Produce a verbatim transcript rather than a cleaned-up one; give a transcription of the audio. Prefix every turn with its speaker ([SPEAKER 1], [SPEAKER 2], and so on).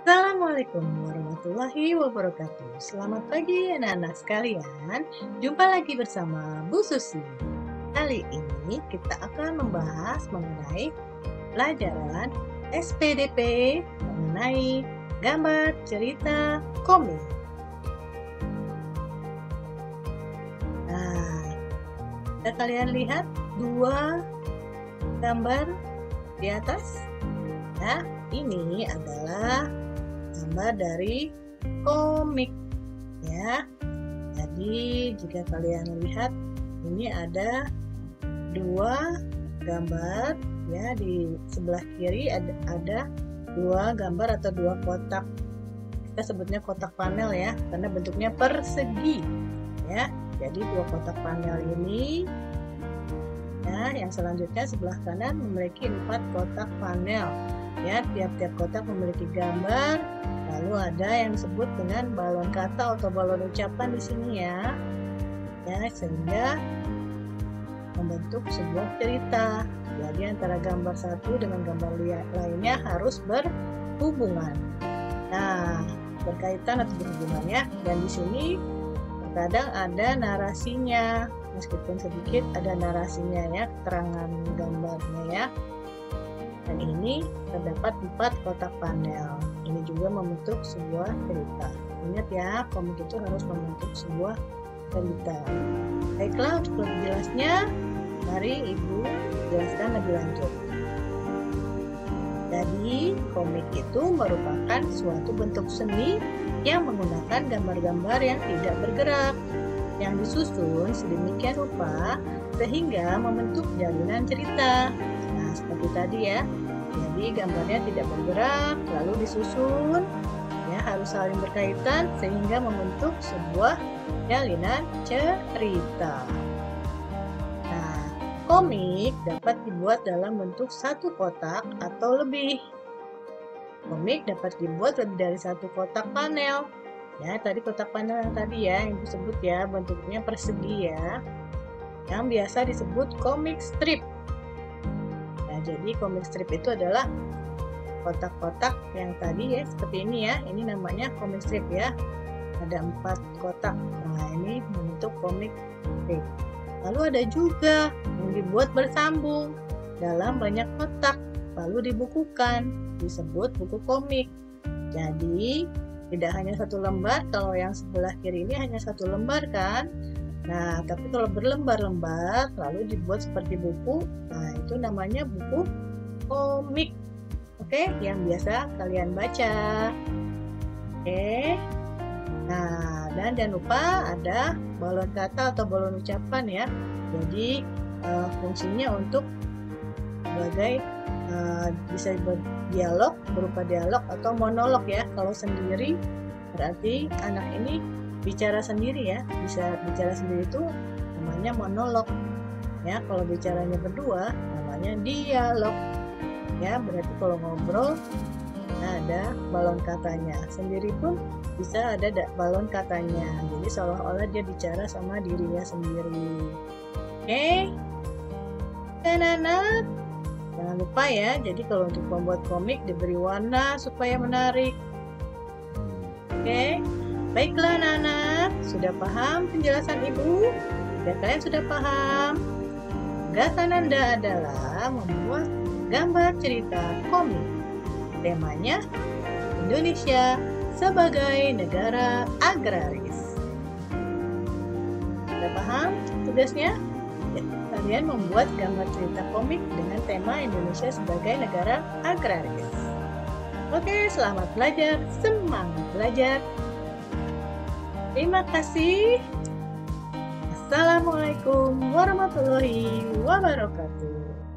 [SPEAKER 1] Assalamualaikum warahmatullahi wabarakatuh. Selamat pagi anak-anak sekalian. Jumpa lagi bersama Bu Susi. Kali ini kita akan membahas mengenai pelajaran S P D P mengenai gambar cerita komik. Nah, bisa kalian lihat dua gambar di atas? Ya, ini adalah gambar dari komik ya. Jadi jika kalian lihat ini ada dua gambar ya, di sebelah kiri ada, ada dua gambar atau dua kotak. Kita sebutnya kotak panel ya, karena bentuknya persegi ya. Jadi dua kotak panel ini ya, yang selanjutnya sebelah kanan memiliki empat kotak panel ya. Tiap-tiap kotak memiliki gambar. Lalu ada yang disebut dengan balon kata atau balon ucapan di sini ya. Ya, sehingga membentuk sebuah cerita. Jadi antara gambar satu dengan gambar lainnya harus berhubungan. Nah, berkaitan atau berhubungannya, dan di sini terkadang ada narasinya. Meskipun sedikit ada narasinya ya, keterangan gambarnya ya. Dan ini terdapat empat kotak panel. Ini juga membentuk sebuah cerita. Ingat ya, komik itu harus membentuk sebuah cerita. Baiklah, untuk lebih jelasnya, mari Ibu jelaskan lebih lanjut. Jadi, komik itu merupakan suatu bentuk seni yang menggunakan gambar-gambar yang tidak bergerak, yang disusun sedemikian rupa sehingga membentuk jalinan cerita. Nah, seperti tadi ya. Jadi gambarnya tidak bergerak, lalu disusun ya, harus saling berkaitan sehingga membentuk sebuah jalinan cerita. Nah, komik dapat dibuat dalam bentuk satu kotak atau lebih. Komik dapat dibuat lebih dari satu kotak panel. Ya, tadi kotak panel yang tadi ya, yang disebut ya, bentuknya persegi ya, yang biasa disebut komik strip. Nah, jadi komik strip itu adalah kotak-kotak yang tadi ya, seperti ini ya, ini namanya komik strip ya, ada empat kotak. Nah, ini bentuk komik strip. Lalu ada juga yang dibuat bersambung dalam banyak kotak, lalu dibukukan, disebut buku komik. Jadi tidak hanya satu lembar, kalau yang sebelah kiri ini hanya satu lembar kan. Nah, tapi kalau berlembar-lembar lalu dibuat seperti buku, nah itu namanya buku komik. Oke, yang biasa kalian baca. Oke. Nah, dan jangan lupa ada balon kata atau balon ucapan ya. Jadi uh, fungsinya untuk sebagai uh, bisa berdialog, berupa dialog atau monolog ya. Kalau sendiri berarti anak ini bicara sendiri ya, bisa bicara sendiri itu namanya monolog ya. Kalau bicaranya berdua namanya dialog ya. Berarti kalau ngobrol nah ada balon katanya, sendiri pun bisa ada balon katanya. Jadi seolah-olah dia bicara sama dirinya sendiri. Oke, dan anak jangan lupa ya, jadi kalau untuk membuat komik diberi warna supaya menarik. Oke, baiklah anak-anak, sudah paham penjelasan Ibu? Jika kalian sudah paham, tugas Ananda adalah membuat gambar cerita komik. Temanya Indonesia sebagai negara agraris. Sudah paham tugasnya? Ya, kalian membuat gambar cerita komik dengan tema Indonesia sebagai negara agraris. Oke, selamat belajar, semangat belajar. Terima kasih. Assalamualaikum warahmatullahi wabarakatuh.